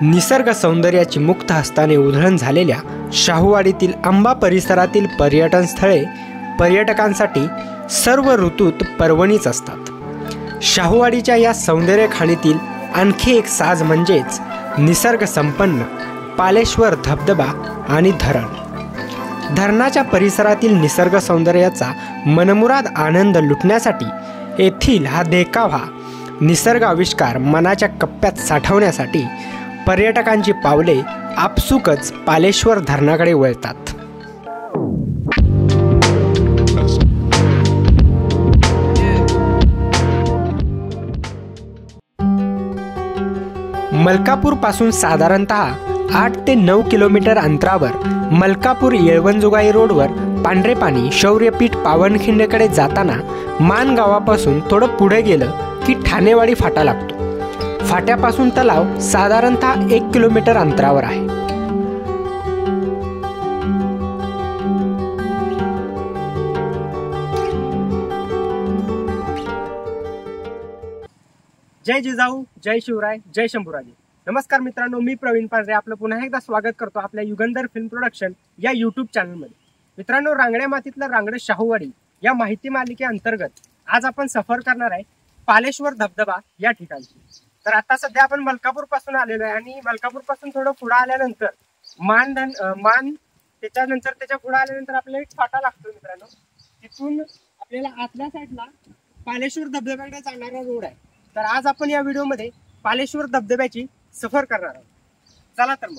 निसर्ग सौंदर्याची मुक्त हस्ताने उधळण झालेल्या शाहूवाडीतील आंबा परिसरातील पर्यटन स्थळे पर्यटकांसाठी सर्व ऋतूत पर्वणीच असतात। शाहूवाडीच्या या सौंदर्य खाणीतील आणखी एक साज म्हणजेच निसर्ग संपन्न पालेश्वर धबधबा आणि धरण। धरणाच्या परिसरातील निसर्ग सौंदर्याचा मनमुराद आनंद लुटण्यासाठी येथील हा देखावा निसर्ग आविष्कार मनाच्या कप्प्यात साठवण्यासाठी पर्यटकांची पावले आपसुकच पालेश्वर धरणाकडे वळतात। मलकापूर पासून साधारणतः 8 ते 9 किलोमीटर अंतरावर मलकापूर येळवणजुगाई रोडवर पांढरेपाणी शौर्यपीठ पावनखिंडकडे जाताना मान गावापासून थोडं पुढे गेलं की ठाणेवाडी फाटा लागतो। फाट्यापासून तलाव साधारणतः 1 किलोमीटर अंतरावर आहे। जय जिजाऊ, जय शिवराय, जय शंभूराजे। नमस्कार मित्रांनो, मी प्रवीण पांढरे आपलं पुन्हा एकदा स्वागत करतो आपल्या युगंधर फिल्म प्रोडक्शन या यूट्यूब चॅनलमध्ये। मित्रांनो, रांगड्या मातीतलं रांगडं शाहूवाडी या माहिती मालिकेअंतर्गत आज आपण सफर करणार आहे पालेश्वर धबधबा या ठिकाणची। तर आता सध्या आपण मलकापूर पासून आलेलो आहे आणि मलकापूर पासून थोडं पुढे आल्यानंतर त्याच्यानंतर त्याच्या पुढे आल्यानंतर आपल्याला एक फाटा लागतो मित्रांनो। तिथून आपल्याला आतल्या साईडला पालेश्वर धबधब्याकडे जाणारा रोड आहे। तर आज आपण या व्हिडिओमध्ये पालेश्वर धबधब्याची सफर करणार आहोत। चला तर मग।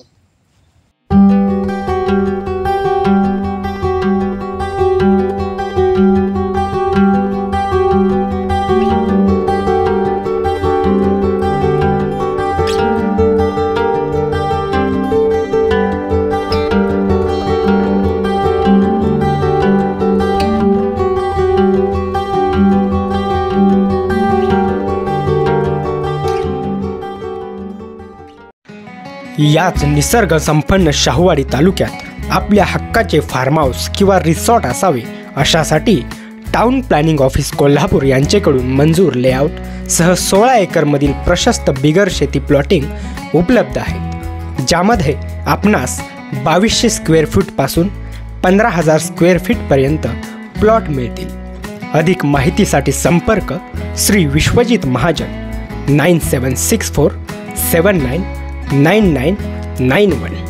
याच निसर्ग संपन्न शाहूवाडी तालुक्यात आपल्या हक्काचे फार्म हाऊस किंवा रिसॉर्ट असावे अशासाठी टाउन प्लॅनिंग ऑफिस कोल्हापूर यांच्याकडून मंजूर लेआउट सह 16 एकरमधील प्रशस्त बिगर शेती प्लॉटिंग उपलब्ध आहेत, ज्यामध्ये आपणास 2200 स्क्वेअर फूट पासून 15,000 स्क्वेअर फीट पर्यंत प्लॉट मिळतील। अधिक माहितीसाठी संपर्क श्री विश्वजित महाजन 9764 79 9991।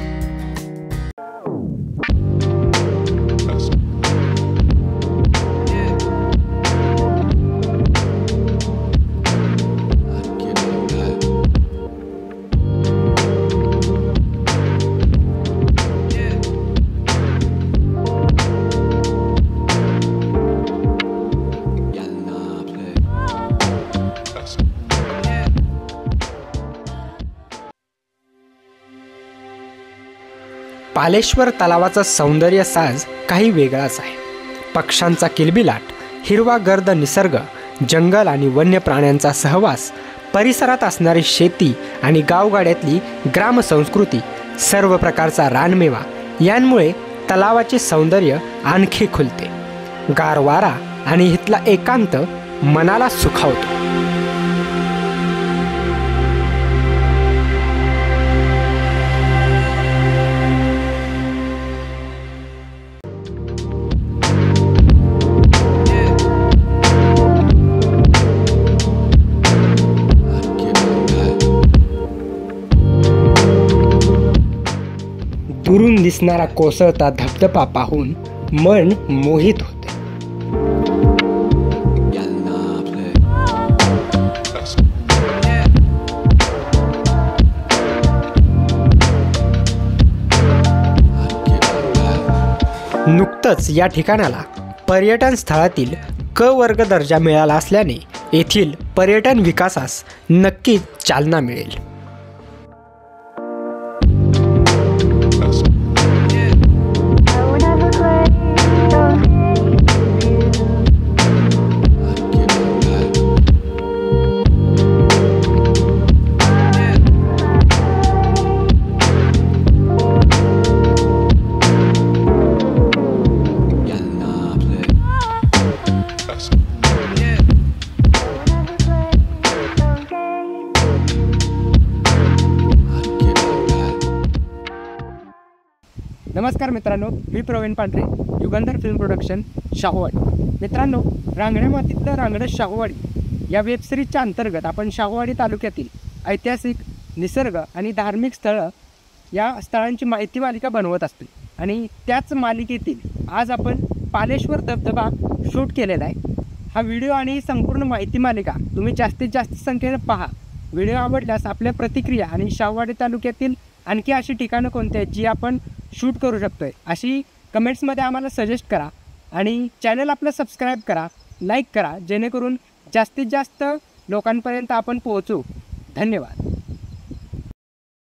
पालेश्वर तलावाचा सौंदर्य साज काही वेगळाच आहे। पक्ष्यांचा किलबिलाट, हिरवा गर्द निसर्ग, जंगल आणि वन्य प्राण्यांचा सहवास, परिसरात असणारी शेती आणि गावगाड्यातली ग्रामसंस्कृती, सर्व प्रकारचा रानमेवा यांमुळे तलावाचे सौंदर्य आणखी खुलते। गार वारा आणि इथला एकांत मनाला सुखावतो। दुरून दिसणारा कोसळता धबधबा पाहून मन मोहित होते। नुकतंच या ठिकाणाला पर्यटन स्थळातील क वर्ग दर्जा मिळाला असल्याने येथील पर्यटन विकासास नक्कीच चालना मिळेल। नमस्कार मित्रांनो, मी प्रवीण पांढरे, युगंधर फिल्म प्रोडक्शन, शाहूवाडी. मित्रांनो, रांगड्या मातीतलं रांगडं शाहूवाडी या वेबसिरीजच्या अंतर्गत आपण शाहूवाडी तालुक्यातील ऐतिहासिक, निसर्ग आणि धार्मिक स्थळं या स्थळांची माहिती मालिका बनवत असतो. आणि त्याच मालिकेतील आज आपण पालेश्वर धबधबा शूट केलेला आहे. हा व्हिडिओ आणि संपूर्ण माहिती मालिका तुम्ही जास्तीत जास्त संख्येने पहा. व्हिडिओ आवडल्यास आपल्या प्रतिक्रिया आणि शाहूवाडी तालुक्यातील आणखी अशी ठिकाणं कोणती आहेत जी आपण शूट करू शकतो आहे अशी कमेंट्समध्ये आम्हाला सजेस्ट करा. आणि चॅनल आपलं सबस्क्राईब करा, लाईक करा, जेणेकरून जास्तीत जास्त लोकांपर्यंत आपण पोहोचू. धन्यवाद.